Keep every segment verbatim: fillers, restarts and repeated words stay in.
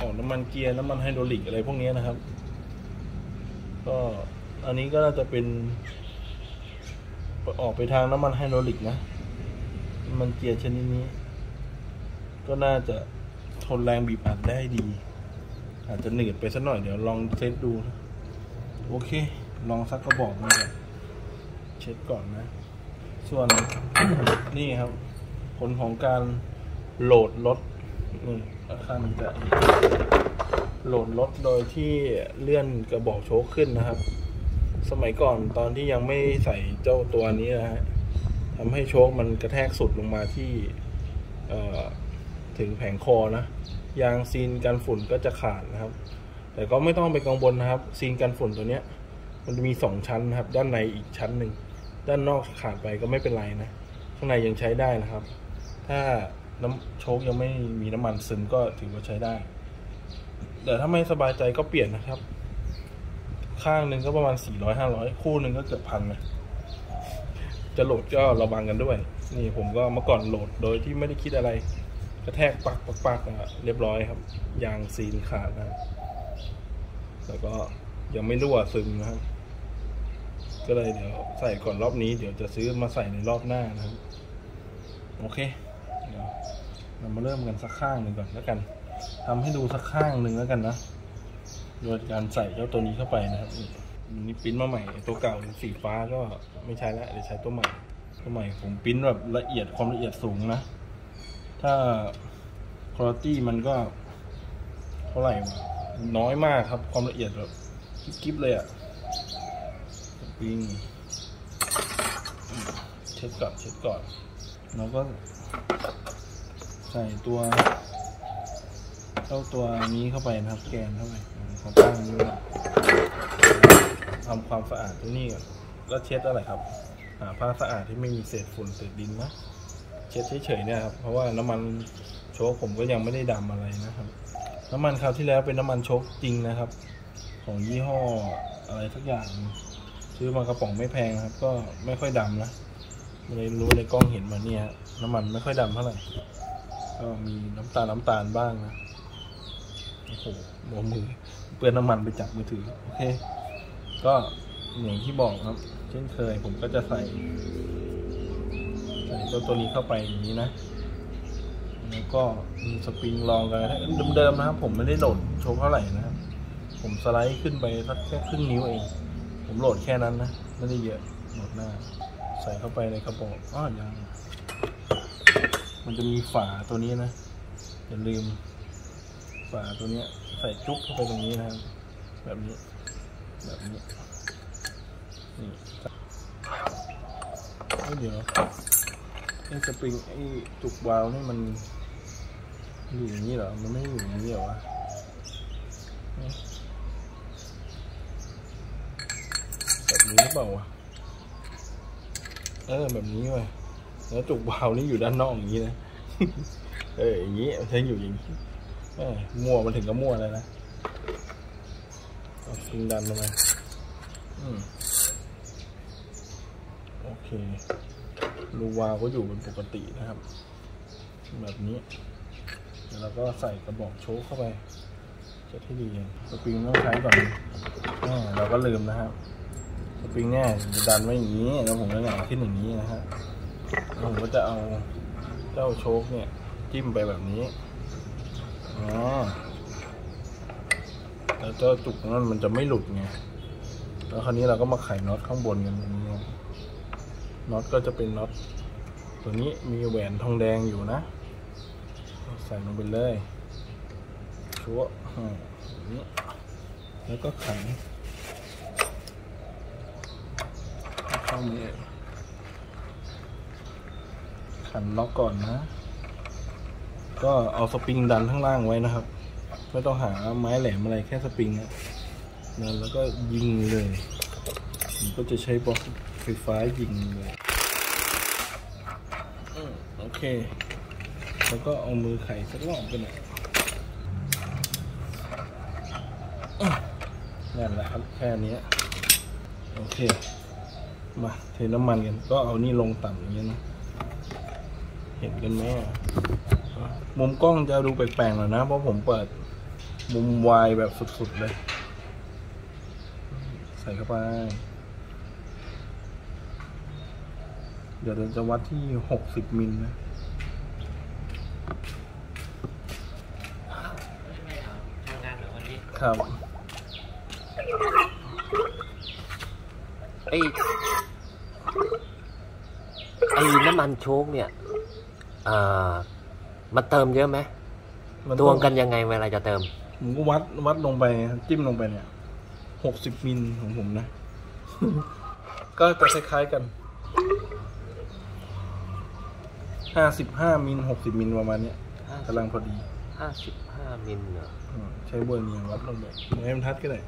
ออกน้ำมันเกียร์น้ำมันไฮดรอลิกอะไรพวกนี้นะครับก็อันนี้ก็น่าจะเป็นออกไปทางน้ำมันไฮดรอลิกนะน้ำมันเกียร์ชนิดนี้ก็น่าจะทนแรงบีบอัดได้ดีอาจจะหนืดไปสักหน่อยเดี๋ยวลองเทสดูนะโอเคลองซักกระบอกมาก่อนเช็ดก่อนนะส่วน นี่ครับผลของการโหลดรถนี่ข้างนี้จะโหลดรถโดยที่เลื่อนกระบอกโชคขึ้นนะครับสมัยก่อนตอนที่ยังไม่ใส่เจ้าตัวนี้นะฮะทำให้โชคมันกระแทกสุดลงมาที่ถึงแผงคอนะยางซีนกันฝุ่นก็จะขาดนะครับแต่ก็ไม่ต้องไปกังวลนะครับซีนกันฝุ่นตัวเนี้ยมันจะมีสองชั้นนะครับด้านในอีกชั้นหนึ่งด้านนอกขาดไปก็ไม่เป็นไรนะข้างในยังใช้ได้นะครับถ้าน้ำโชคยังไม่มีน้ำมันซึมก็ถือว่าใช้ได้แต่ถ้าไม่สบายใจก็เปลี่ยนนะครับข้างหนึ่งก็ประมาณสี่ร้อยห้าร้อยคู่หนึ่งก็เกือบพันนะจะโหลดก็ระวังกันด้วยนี่ผมก็เมื่อก่อนโหลดโดยที่ไม่ได้คิดอะไรกระแทกปักปักปักเรียบร้อยครับยางซีนขาดนะแล้วก็ยังไม่รั่วซึมนะครับก็เลยเดี๋ยวใส่ก่อนรอบนี้เดี๋ยวจะซื้อมาใส่ในรอบหน้านะครับโอเคเดี๋ยวเรามาเริ่มกันสักข้างหนึ่งก่อนแล้วกันทำให้ดูสักข้างหนึ่งแล้วกันนะโดยการใส่เจ้าตัวนี้เข้าไปนะครับนี่ปริ้นมาใหม่ตัวเก่าสีฟ้าก็ไม่ใช้แล้วเดี๋ยวใช้ตัวใหม่ตัวใหม่ผมปริ้นแบบละเอียดความละเอียดสูงนะถ้าคุณภาพมันก็เท่าไหร่น้อยมากครับความละเอียดแบบกิ๊บๆเลยอะปิ้งเช็ดก่อนเช็ดก่อนแล้วก็ใส่ตัวเจ้าตัวนี้เข้าไปนะครับแกนเข้าไปของตั้งนี้ทำความสะอาดตัวนี้ก็เช็ดอะไรครับหาผ้าสะอาดที่ไม่มีเศษฝุ่นเศษดินนะเช็ดเฉยๆเนี่ยครับเพราะว่าน้ำมันโชคผมก็ยังไม่ได้ดำอะไรนะครับน้ำมันคราวที่แล้วเป็นน้ำมันโชคจริงนะครับของยี่ห้ออะไรสักอย่างซื้อมากระป๋องไม่แพงครับก็ไม่ค่อยดำนะไม่ได้รู้ในกล้องเห็นมาเนี่ยน้ำมันไม่ค่อยดำเท่าไหร่ก็มีน้ำตาลน้ำตาลบ้างนะโอ้โหหัวมือเปื้อนน้ำมันไปจับมือถือโอเคก็อย่างที่บอกครับเช่นเคยผมก็จะใส่ใส่ตัวตัวนี้เข้าไปอย่างนี้นะแล้วก็มีสปริงรองกันเดิมๆนะครับผมไม่ได้โหลดโชว์เท่าไหร่นะครับผมสไลด์ขึ้นไปสักแค่ครึ่งนิ้วเองผมโหลดแค่นั้นนะไม่ได้เยอะโหลดหน้าใส่เข้าไปในกระบอกอ้อยังมันจะมีฝาตัวนี้นะอย่าลืมฝาตัวนี้ใส่จุ๊บเข้าไปตรงนี้นะครับแบบนี้แบบนี้นี่เดี๋ยวไอ้สปริงไอ้จุกวาล์วนี่มันอยู่อย่างนี้เหรอมันไม่อยู่อย่างนี้เหรอวะแบบนี้หรือเปล่าวะเออแบบนี้ว่ะแล้วจุกวาล์วนี่อยู่ด้านนอกอย่างนี้นะเอออย่างนี้ใช้อยู่อย่างนี้มั่วมันถึงก็มั่วเลยนะเอาสปริงดันลงมาอืมโอเครูวาล์วก็อยู่เป็นปกตินะครับแบบนี้แล้วก็ใส่กระบอกโชคเข้าไปจะที่ดีสปริงต้องใช้ก่อนเราก็ลืมนะครับสปริงเนี่ยจะดันไว้อย่างนี้แล้วผมก็หงายขึ้นอย่างนี้นะฮะแล้วผมก็จะเอาเจ้าโชคเนี่ยจิ้มไปแบบนี้อ๋อแล้วเจ้าจุกนั้นมันจะไม่หลุดไงแล้วคราวนี้เราก็มาไขน็อตข้างบนกันอย่างนี้น็อตก็จะเป็นน็อตตัวนี้มีแหวนทองแดงอยู่นะใส่ลงไปเลยชั่วอย่างนี้แล้วก็ขันเข้ามือขันล็อกก่อนนะก็เอาสปริงดันข้างล่างไว้นะครับไม่ต้องหาไม้แหลมอะไรแค่สปริงนะนั่นแล้วก็ยิงเลยผมก็จะใช้บล็อกไฟฟ้ายิงเลยโอเคแล้วก็เอามือไขสักรอบกันหน่อยนั่นแหละครับแค่นี้โอเคมาเทน้ำมันกันก็เอานี่ลงต่ำอย่างนี้นะเห็นกันไหมมุมกล้องจะดูแปลกๆหน่อยนะเพราะผมเปิดมุมวายแบบสุดๆเลยใส่เข้าไปเดี๋ยวเราจะวัดที่หกสิบมิลนะครับไอ้ไอ้น้ำมันโชคเนี่ยอ่ามันเติมเยอะไหมตวงกันยังไงเวลาจะเติมผมก็วัดวัดลงไปจิ้มลงไปเนี่ยหกสิบมิลของผมนะ ก็จะคล้ายๆกันห้าสิบห้ามิลหกสิบมิลประมาณเนี้ยกำลังพอดีห้าสิบห้ามิลเหรอใช้เบอร์เนียวัดลงไปไม้บรรทัดก็ได้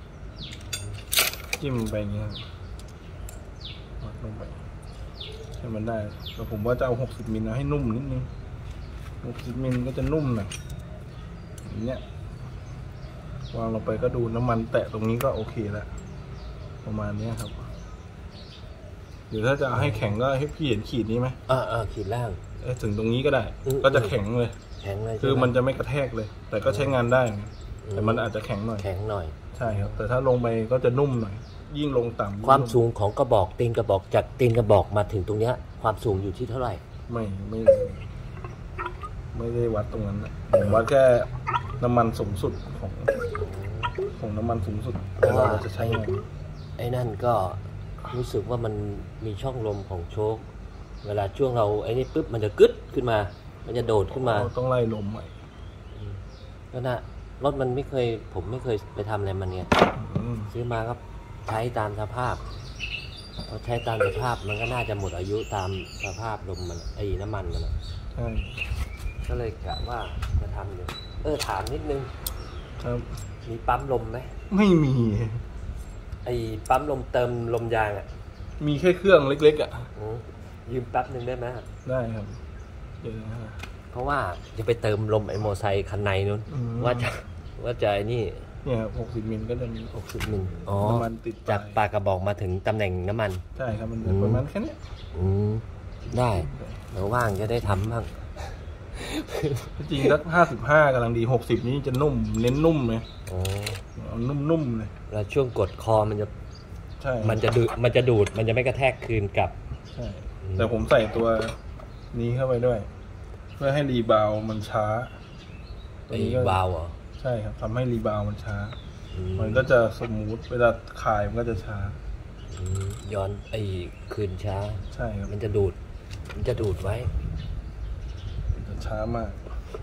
จิ้มไปอย่างเงี้ยวัดลงไปให้มันได้แต่ผมว่าจะเอาหกสิบมิลเอาให้นุ่มนิดนึงหกสิบมิลก็จะนุ่มหน่อยอย่างเงี้ยวางลงไปก็ดูน้ำมันแตะตรงนี้ก็โอเคแล้วประมาณนี้ครับเดี๋ยวถ้าจะเอาให้แข็งก็ให้พี่เห็นขีดนี้ไหมอ่าอ่าขีดล่างถึงตรงนี้ก็ได้ก็จะแข็งเลยแข็งเลยคือมันจะไม่กระแทกเลยแต่ก็ใช้งานได้แต่มันอาจจะแข็งหน่อยแข็งหน่อยใช่ครับแต่ถ้าลงไปก็จะนุ่มหน่อยยิ่งลงต่ำความสูงของกระบอกตีนกระบอกจากตีนกระบอกมาถึงตรงเนี้ยความสูงอยู่ที่เท่าไหร่ไม่ไม่ไม่ได้วัดตรงนั้นนะผมวัดแค่น้ำมันสูงสุดของของน้ำมันสูงสุดแต่เราจะใช้งานไอ้นั่นก็รู้สึกว่ามันมีช่องลมของโชคเวลาช่วงเราไอ้นี่ปุ๊บมันจะกึดขึ้นมามันจะโดดขึ้นมาต้องไล่ลมใหม่ก็น่ะรถมันไม่เคยผมไม่เคยไปทำอะไรมันเนี่ยซื้อมาก็ใช้ตามสภาพเราใช้ตามสภาพมันก็น่าจะหมดอายุตามสภาพลมมันไอ้น้ำมันมันใช่ก็เลยกะว่าจะทำอยู่เออถามนิดนึงครับมีปั๊มลมไหมไม่มีไอ้ปั๊มลมเติมลมยางอ่ะมีแค่เครื่องเล็กๆอ่ะยืมแป๊บนึงได้ไหมได้ครับเดี๋ยวนะเพราะว่าจะไปเติมลมไอ้มอไซค์คันในนู้นว่าจะว่าจะไอ้นี่เนี่ยหกสิบมิลก็จะมีหกสิบมิลอ๋อน้ำมันติดจากปากกระบอกมาถึงตำแหน่งน้ำมันใช่ครับมันประมาณแค่นี้อืมได้เดี๋ยวว่างจะได้ทำบ้างจริงสักห้าสิบห้ากำลังดีหกสิบนี้จะนุ่มเน้นนุ่มเลยอ๋อนุ่มๆเลยแล้วช่วงกดคอมันจะใช่มันจะดูดมันจะดูดมันจะไม่กระแทกคืนกลับใช่แต่ผมใส่ตัวนี้เข้าไปด้วยเพื่อให้รีบาวมันช้ารีบาวเหรอใช่ครับทำให้รีบาวมันช้ามันก็จะสมูทเวลาคลายมันก็จะช้าย้อนไอ้คืนช้าใช่ครับมันจะดูดมันจะดูดไว้จะช้ามาก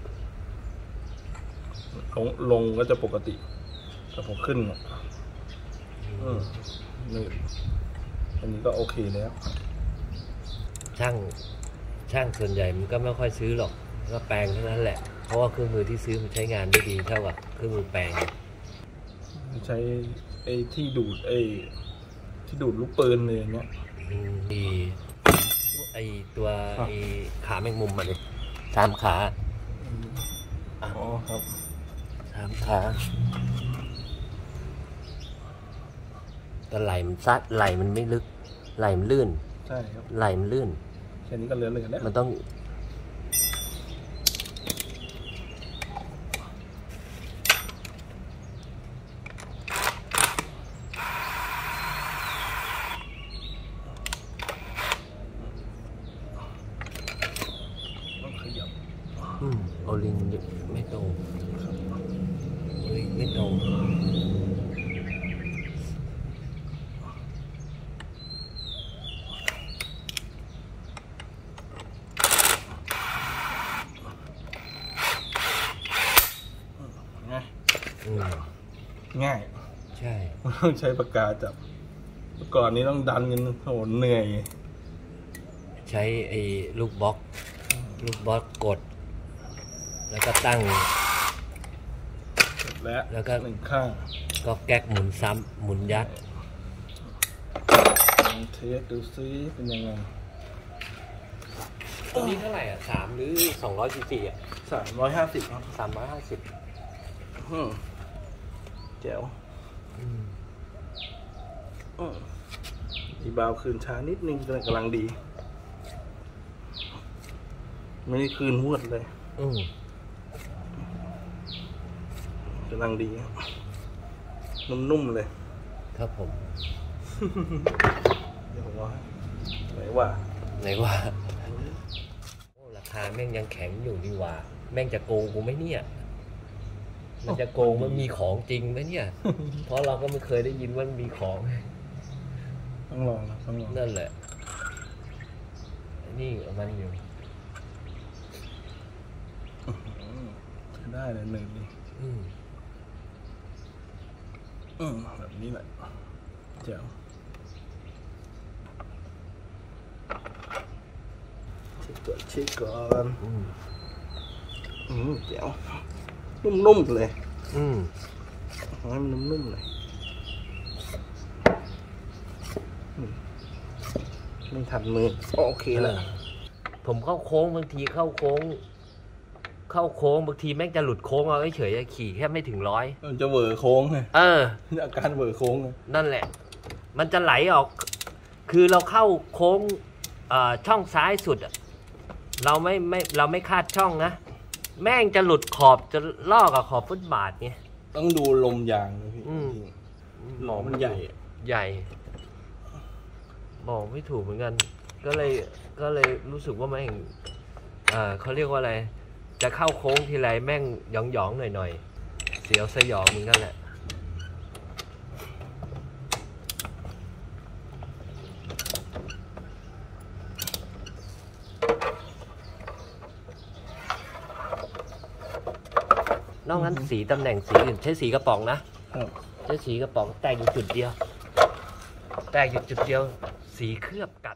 ลงลงก็จะปกติแต่พอขึ้นอ่ะอืมนี่อันนี้ก็โอเคแล้วช่างช่างส่วนใหญ่มันก็ไม่ค่อยซื้อหรอกก็แปลงเท่านั้นแหละเพราะว่าเครื่องมือที่ซื้อมันใช้งานได้ดีเท่ากับเครื่องมือแปลงใช้ไอ้ที่ดูดไอ้ที่ดูดลูกปืนเลยอย่างเงี้ยดีไอ้ตัวไอ้ขาแมงมุมมาเลยสามขาอ๋อครับสามขาแต่ไหลมันซัดไหลมันไม่ลึกไหลมันลื่นใช่ครับไหลมันลื่นแค่นี้ก็เลื่อนเลยแล้วมันต้องอืมโอลิงไม่ตรงโอลิงไม่ตรงง่ายใช่ต้องใช้ปากกาจับก่อนนี้ต้องดันกันโหเหนื่อยใช้ไอ้ลูกบล็อกลูกบล็อกกดแล้วก็ตั้งและแล้วก็หนึ่งข้างก็แก๊กหมุนซ้ำหมุนยัดเทสดูซิเป็นยังไงตัวนี้เท่าไหร่อ่ะสามหรือสองร้อยซีซีอ่ะสามร้อยห้าสิบครับสามร้อยห้าสิบแจ๋วดีบาวคืนช้านิดนึงแต่กำลังดีไม่ได้คืนหวดเลยกำลังดีนุ่มๆเลยครับผมเดี๋ยวผมว่าไหนว่าไหนว่าโอ้ราคาแม่งยังแข็งอยู่ดีว่าแม่งจะโกงกูไหมเนี่ยมันจะโกงมันมีของจริงไหมเนี่ย เพราะเราก็ไม่เคยได้ยินว่ามีของต้องลองนะต้องลองนั่นแหละนี่มันอยู่ได้เลยหนึ่งดีอืมอืมแบบนี้แหละเจ๋วเช็คก่อนเช็คก่อนอืมอืมเจ๋วนุ่มๆเลยอืมให้มันนุ่มๆเลยอืมไม่ทันมือโอเคแล้วผมเข้าโค้งบางทีเข้าโค้ง เข้าโค้งบางทีแม่งจะหลุดโค้งเอาเฉยๆขี่แค่ไม่ถึงร้อยมันจะเวอร์โค้งไงเอออาการเวอร์โค้งไงนั่นแหละ มันจะไหลออก คือเราเข้าโค้งช่องซ้ายสุดเราไม่ไม่เราไม่คาดช่องนะแม่งจะหลุดขอบจะลอกกับขอบฟุตบาทไงต้องดูลมยางนะพี่อืมหล่อมันใหญ่ใหญ่บอกไม่ถูกเหมือนกัน ก็เลยก็เลยรู้สึกว่าแม่งอ่าเขาเรียกว่าอะไร จะเข้าโค้งทีไรแม่งหยองหยองหน่อยหน่อยๆเสียวสยองเหมือนกันแหละนอกนั้นสีตำแหน่งสีอื่นใช้สีกระป๋องนะครับ ใช้สีกระป๋องแตกอยู่จุดเดียว แตกอยู่จุดเดียว สีเคลือบ